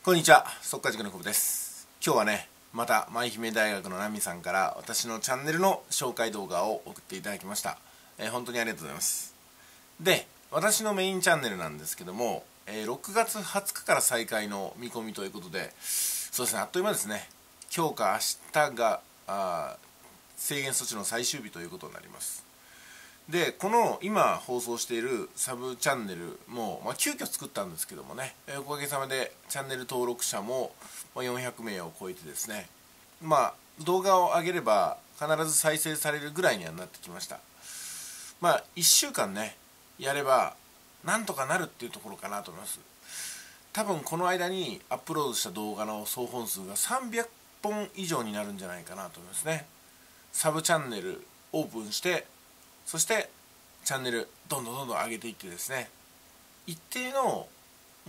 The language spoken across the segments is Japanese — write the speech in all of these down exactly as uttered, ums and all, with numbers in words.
こんにちは、速稼塾の久保です。今日はね、また舞姫大学のナミさんから私のチャンネルの紹介動画を送っていただきました。えー、本当にありがとうございます。で、私のメインチャンネルなんですけども、えー、ろくがつはつかから再開の見込みということで、そうですね、あっという間ですね。今日か明日があ制限措置の最終日ということになります。で、この今放送しているサブチャンネルも、まあ、急遽作ったんですけどもね、えー、おかげさまでチャンネル登録者もよんひゃくめいを超えてですね、まあ動画を上げれば必ず再生されるぐらいにはなってきました。まあいっしゅうかんねやればなんとかなるっていうところかなと思います。多分この間にアップロードした動画の総本数がさんびゃっぽん以上になるんじゃないかなと思いますね。サブチャンネルオープンして、そしてチャンネルどんどんどんどん上げていってですね、一定の、うん、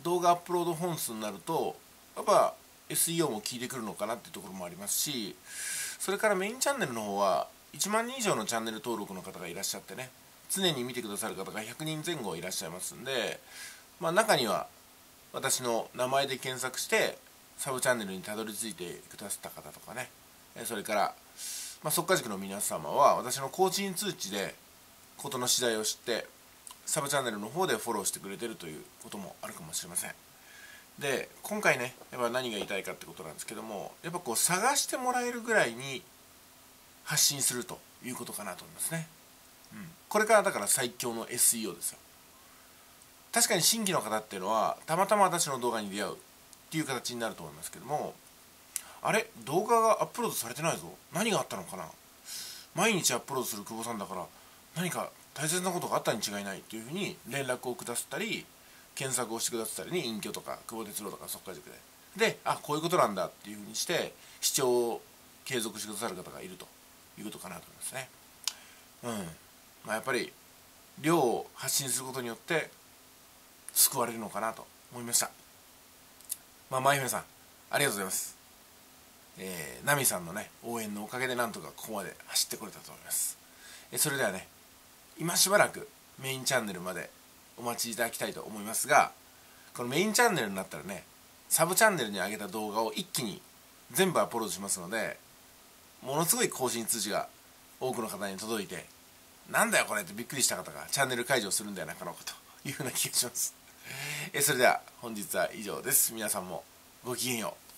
動画アップロード本数になるとやっぱ エスイーオー も効いてくるのかなっていうところもありますし、それからメインチャンネルの方はいちまんにん以上のチャンネル登録の方がいらっしゃってね、常に見てくださる方がひゃくにんぜん後いらっしゃいますんで、まあ、中には私の名前で検索してサブチャンネルにたどり着いてくださった方とかね、それからまあ、速稼塾の皆様は私の更新通知で事の次第を知ってサブチャンネルの方でフォローしてくれてるということもあるかもしれません。で、今回ねやっぱ何が言いたいかってことなんですけども、やっぱこう探してもらえるぐらいに発信するということかなと思いますね。うん、これからだから最強の エスイーオー ですよ。確かに新規の方っていうのはたまたま私の動画に出会うっていう形になると思いますけども、あれ動画がアップロードされてないぞ、何があったのかな、毎日アップロードする久保さんだから何か大切なことがあったに違いないというふうに連絡をくださったり、検索をしてくださったりに、隠居とか久保哲郎とか速稼塾でで、あ、こういうことなんだっていうふうにして視聴を継続してくださる方がいるということかなと思いますね。うん、まあ、やっぱり量を発信することによって救われるのかなと思いました。まあ、舞姫さんありがとうございます。えー、ナミさんのね応援のおかげでなんとかここまで走ってこれたと思います。えー、それではね、今しばらくメインチャンネルまでお待ちいただきたいと思いますが、このメインチャンネルになったらね、サブチャンネルに上げた動画を一気に全部アップロードしますので、ものすごい更新通知が多くの方に届いて、なんだよこれってびっくりした方がチャンネル解除するんではなかろうかというふうな気がします。えー、それでは本日は以上です。皆さんもごきげんよう。